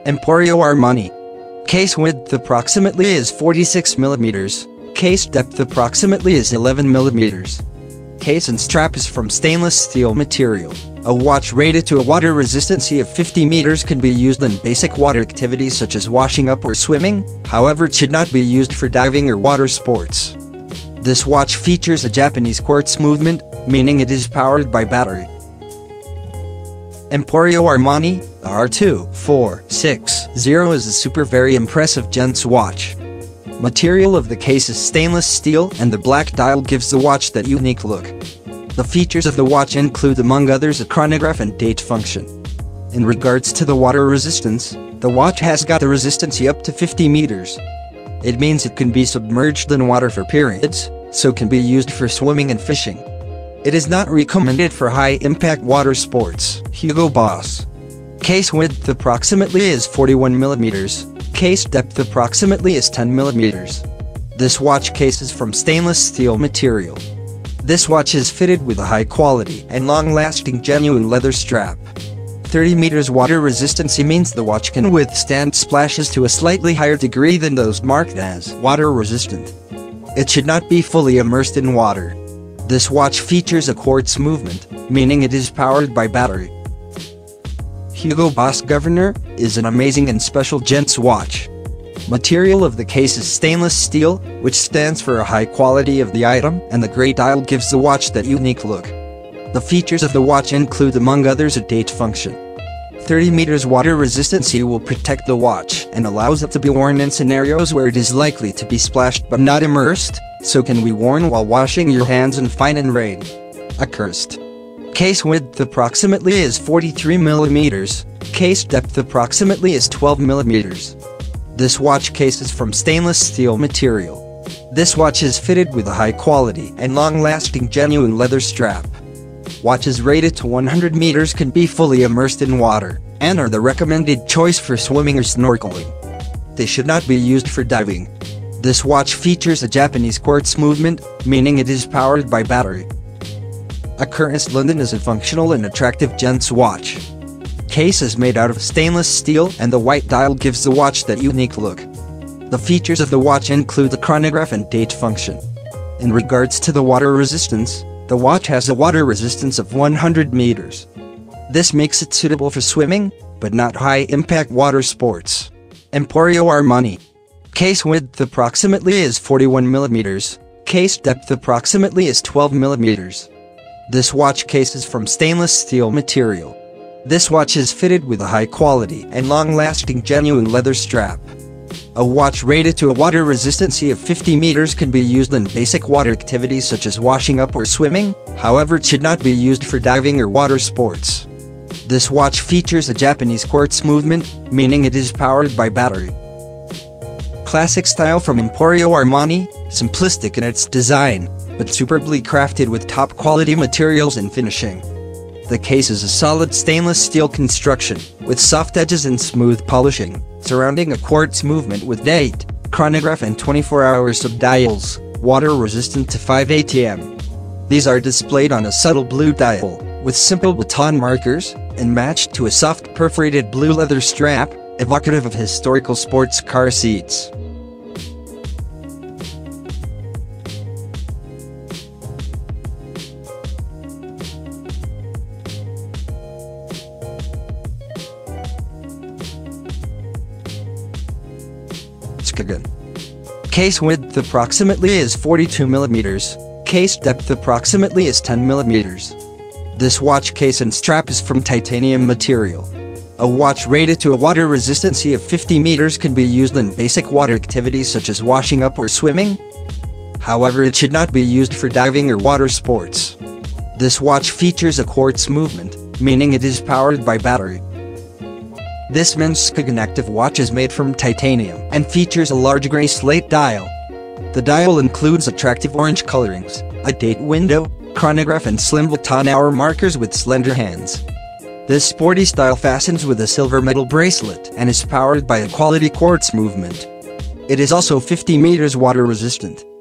Emporio Armani. Case width approximately is 46 mm. Case depth approximately is 11 mm. Case and strap is from stainless steel material. A watch rated to a water resistancy of 50 meters can be used in basic water activities such as washing up or swimming, however it should not be used for diving or water sports. This watch features a Japanese quartz movement, meaning it is powered by battery. Emporio Armani AR2460 is a super very impressive gents watch. Material of the case is stainless steel and the black dial gives the watch that unique look. The features of the watch include among others a chronograph and date function. In regards to the water resistance, the watch has got the resistancy up to 50 meters. It means it can be submerged in water for periods, so can be used for swimming and fishing. It is not recommended for high-impact water sports. Hugo Boss. Case width approximately is 41 mm. Case depth approximately is 10 mm. This watch case is from stainless steel material. This watch is fitted with a high-quality and long-lasting genuine leather strap. 30 meters water resistancy means the watch can withstand splashes to a slightly higher degree than those marked as water resistant. It should not be fully immersed in water. This watch features a quartz movement, meaning it is powered by battery. Hugo Boss Governor is an amazing and special gents watch. Material of the case is stainless steel, which stands for a high quality of the item, and the gray dial gives the watch that unique look. The features of the watch include among others a date function. 30 meters water resistancy will protect the watch and allows it to be worn in scenarios where it is likely to be splashed but not immersed, so can be worn while washing your hands in fine and rain. Accursed. Case width approximately is 43 mm. Case depth approximately is 12 mm. This watch case is from stainless steel material. This watch is fitted with a high quality and long-lasting genuine leather strap. Watches rated to 100 meters can be fully immersed in water, and are the recommended choice for swimming or snorkeling. They should not be used for diving. This watch features a Japanese quartz movement, meaning it is powered by battery. Accurst London is a functional and attractive gents watch. Case is made out of stainless steel and the white dial gives the watch that unique look. The features of the watch include the chronograph and date function. In regards to the water resistance, the watch has a water resistance of 100 meters. This makes it suitable for swimming, but not high-impact water sports. Emporio Armani. Case width approximately is 41 mm. Case depth approximately is 12 mm. This watch case is from stainless steel material. This watch is fitted with a high-quality and long-lasting genuine leather strap. A watch rated to a water resistancy of 50 meters can be used in basic water activities such as washing up or swimming, however it should not be used for diving or water sports. This watch features a Japanese quartz movement, meaning it is powered by battery. Classic style from Emporio Armani, simplistic in its design, but superbly crafted with top-quality materials and finishing. The case is a solid stainless steel construction, with soft edges and smooth polishing, surrounding a quartz movement with date, chronograph and 24-hour sub-dials, water-resistant to 5 atm. These are displayed on a subtle blue dial, with simple baton markers, and matched to a soft perforated blue leather strap, evocative of historical sports car seats. Case width approximately is 42 mm. Case depth approximately is 10 mm. This watch case and strap is from titanium material. A watch rated to a water resistancy of 50 meters can be used in basic water activities such as washing up or swimming. However, it should not be used for diving or water sports. This watch features a quartz movement, meaning it is powered by battery. This Men's active watch is made from titanium and features a large gray slate dial. The dial includes attractive orange colorings, a date window, chronograph and slim baton hour markers with slender hands. This sporty style fastens with a silver metal bracelet and is powered by a quality quartz movement. It is also 50 meters water resistant.